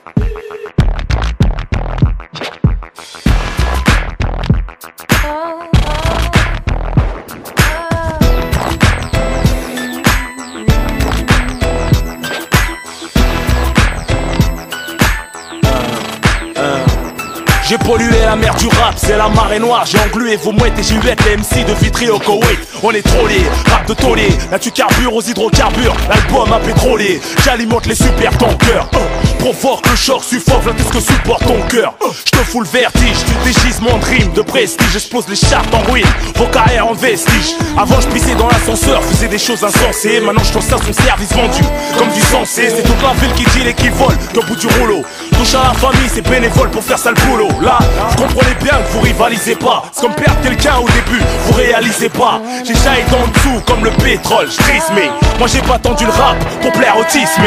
J'ai pollué la mer du rap, c'est la marée noire. J'ai englué vos mouettes et j'ai huette les MC de Vitry au Koweït. On est trollés, rap de taulier. Là tu carbures aux hydrocarbures, l'album a pétrolier. J'alimente les super tankers, provoque le choc, suffoque, là tout ce que supporte ton cœur. Je te fous le vertige, tu dégisement de rimes, de prestige. J'explose les chartes en ruine, vos carrières en vestige. Avant je pissais dans l'ascenseur, faisais des choses insensées. Maintenant je ça son service vendu, comme du sensé. C'est toute la ville qui dit et qui vole, qu'au bout du rouleau. Touche à la famille, c'est bénévole pour faire ça le boulot. Là, je comprenais bien que vous rivalisez pas. C'est comme perdre quelqu'un au début, vous réalisez pas. J'ai jailli en dessous comme le pétrole, j'trisse mais moi j'ai pas tendu le rap pour plaire au tisme.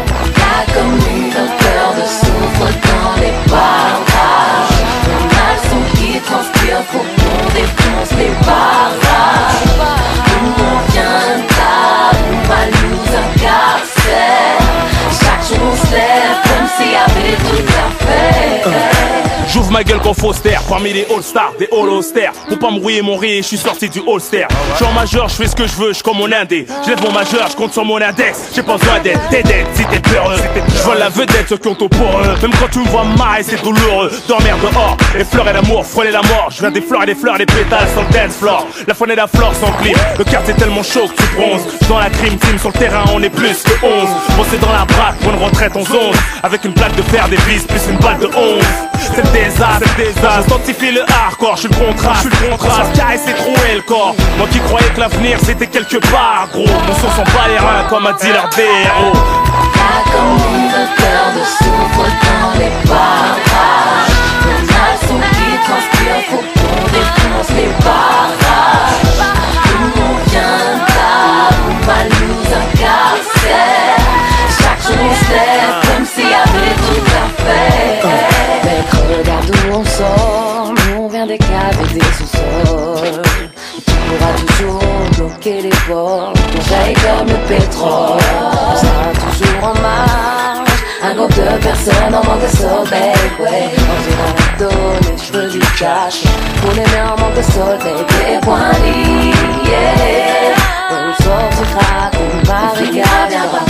Y'a comme une odeur de soufre dans les barrages. On a le son qui transpire, faut qu'on défonce les barrages. Nous on vient là, on va nous incarcérer. Chaque jour on se lève comme s'il y avait des trucs à faire. J'ouvre ma gueule comme Foster, parmi les all-stars, des all-austères. Pour pas me rouiller mon riz, je suis sorti du holster. Je suis en majeur, je fais ce que je veux, je comme mon indé. Je lève mon majeur, je compte sur mon index. J'ai pas besoin d'aide, t'aides si t'es peureux. Je vois la vedette, ceux qui ont au pour eux. Même quand tu me vois marrer, c'est douloureux. Dormir dehors, les fleurs et l'amour, frôler la mort. Je viens des fleurs et des fleurs, des pétales sur le dance floor. La faune et la flore s'encline. Le quartier est tellement chaud que tu bronzes. Dans la crime team, sur le terrain, on est plus que 11. Bosser dans la braque pour une retraite en zone. Avec une plaque de fer, des vis, plus une balle de 11. C'est le désastre, c'est le désastre. J'identifie le hardcore, je suis le contraste, je suis le contraste. Carré c'est troué le corps. Moi qui croyais que l'avenir c'était quelque part, gros. Mon son s'en bat les reins comme a dit leur héros. Y'a comme une odeur de soufre dans les barrages. On a le son qui transpire, faut qu'on défonce les barrages. Nous on vient là, on va nous incarcérer. Chaque jour on se lève comme s'il y avait des trucs à faire. Regarde d'où on sort, nous on vient des caves et des sous-sols. Tu pourras toujours bloquer les portes, on jaillit comme le pétrole. On sera toujours en marche, un groupe de personnes en manque de sommeil. Ouais, on dira les cheveux du cash, pour les mains en manque de soleil. Des poings liés, ouais, on sort du crack, une barricade viendra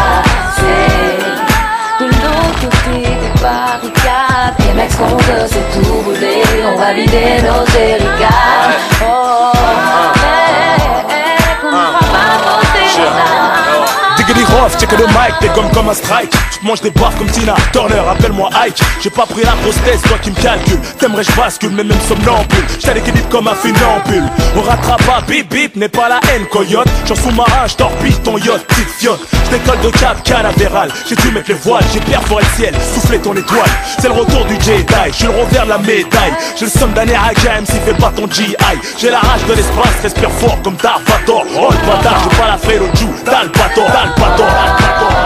passer. De l'autre côté des barricades, les mecs seront de c'est tout brûlé. On va vider nos jerrycans. Oh, qu'on ne fera pas voter ça. Diggity rough, check le mic, t'es comme un strike. Tu te manges des baffes comme Tina Turner, appelle-moi Ike. J'ai pas pris la grosse tête, toi qui me calcule. T'aimerais je bascule, mais même somnambule. J't'ai l'équilibre comme un funambule. On rattrape pas, bip bip, n'est pas la haine, coyote. J'en sous-marin, j'torpille ton yacht, petite fiotte. J'décolle de cap canavéral, j'ai dû mettre les voiles. J'ai perforé le ciel, soufflé ton étoile. C'est le retour du Jedi, j'suis le revers de la médaille. J'ai le somme d'un RAKM, s'il fait pas ton GI. J'ai la rage de l'espace, respire fort comme Dark Vador. Oh le bâtard, j'ai pas la frère au Jew, t'as le bâtard, t'as le bâtard.